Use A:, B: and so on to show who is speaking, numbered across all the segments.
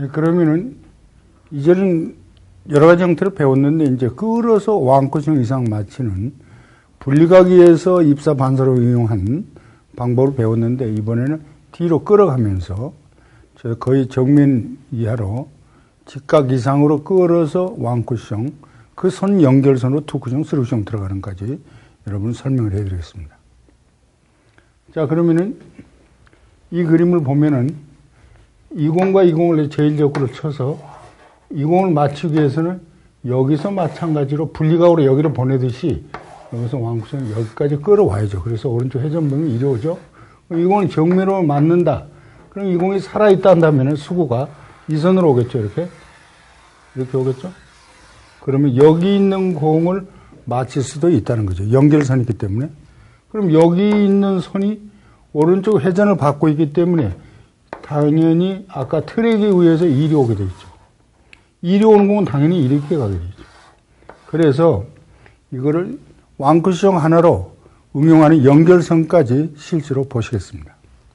A: 그러면은 이제는 여러 가지 형태를 배웠는데 이제 끌어서 왕쿠션 이상 맞추는 분리각위에서 입사 반사로 응용한 방법을 배웠는데 이번에는 뒤로 끌어가면서 거의 정면 이하로 직각 이상으로 끌어서 왕쿠션 그 선 연결선으로 투쿠션, 쓰리쿠션 들어가는까지 여러분 설명을 해드리겠습니다. 자, 그러면은 이 그림을 보면은 20과 20을 제1적구를 쳐서 20을 맞추기 위해서는 여기서 마찬가지로 분리각으로 여기를 보내듯이 여기서 왕쿠션을 여기까지 끌어와야죠. 그래서 오른쪽 회전봉이 이리 오죠. 20은 정면으로 맞는다. 그럼 20이 살아있다 한다면 수구가 이 선으로 오겠죠. 이렇게 오겠죠. 그러면 여기 있는 공을 맞힐 수도 있다는 거죠. 연결선이기 때문에. 그럼 여기 있는 선이 오른쪽 회전을 받고 있기 때문에 당연히 아까 트랙에 의해서 이리 오게 되겠죠. 이리 오는 공은 당연히 이렇게 가게 되죠. 그래서 이거를 왕쿠션 하나로 응용하는 연결선까지 실제로 보시겠습니다.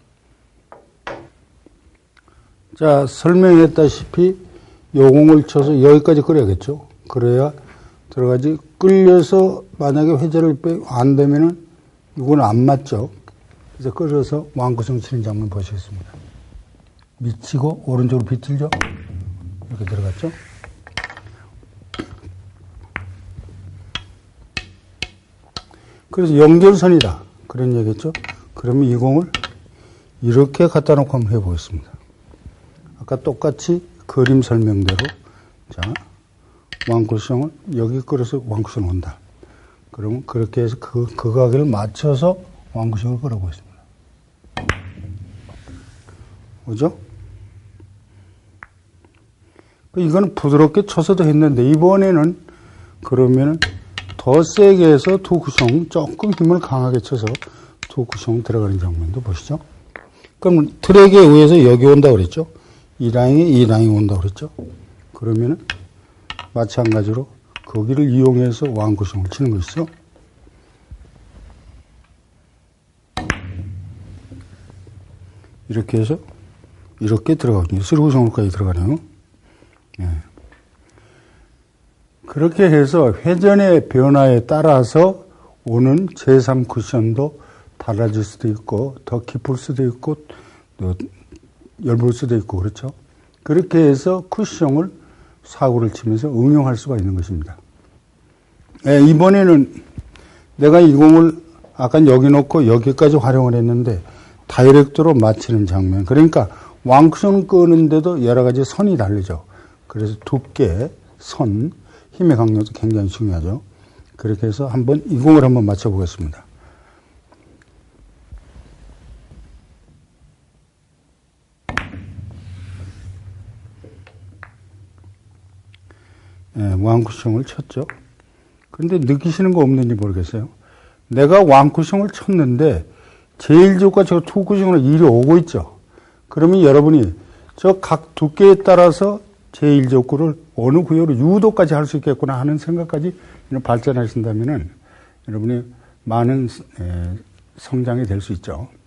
A: 자, 설명했다시피 요 공을 쳐서 여기까지 끌어야겠죠. 그래야 들어가지. 끌려서 만약에 회전을 안 되면은 이건 안 맞죠. 그래서 끌어서 왕쿠션 치는 장면 보시겠습니다. 미치고 오른쪽으로 비틀죠. 이렇게 들어갔죠. 그래서 연결선이다. 그런 얘기겠죠. 그러면 이 공을 이렇게 갖다 놓고 한번 해보겠습니다. 아까 똑같이 그림 설명대로 자 왕쿠션을 여기 끌어서 왕쿠션 온다. 그러면 그렇게 해서 그 가격을 맞춰서 왕쿠션을 끌어보겠습니다. 그죠? 이거는 부드럽게 쳐서도 했는데 이번에는 그러면은 더 세게 해서 투쿠션 조금 힘을 강하게 쳐서 투쿠션 들어가는 장면도 보시죠. 그럼 트랙에 의해서 여기 온다고 그랬죠. 이 라인이 온다고 그랬죠. 그러면은 마찬가지로 거기를 이용해서 왕쿠션을 치는 것이죠. 이렇게 해서 이렇게 들어가거든요. 쓰리쿠션까지 들어가네요. 네. 그렇게 해서 회전의 변화에 따라서 오는 제3쿠션도 달라질 수도 있고 더 깊을 수도 있고 또 얇을 수도 있고 그렇죠. 그렇게 해서 쿠션을 사구를 치면서 응용할 수가 있는 것입니다. 네, 이번에는 내가 이 공을 아까 여기 놓고 여기까지 활용을 했는데 다이렉트로 맞히는 장면. 그러니까 왕쿠션 끄는데도 여러 가지 선이 다르죠. 그래서 두께, 선, 힘의 강도도 굉장히 중요하죠. 그렇게 해서 한번 이 공을 한번 맞춰보겠습니다. 네, 왕쿠션을 쳤죠. 그런데 느끼시는 거 없는지 모르겠어요. 내가 왕쿠션을 쳤는데 제1적과 저 투쿠션으로 이리 오고 있죠. 그러면 여러분이 저 각 두께에 따라서 제1적구를 어느 구역으로 유도까지 할 수 있겠구나 하는 생각까지 발전하신다면은 여러분이 많은 성장이 될 수 있죠.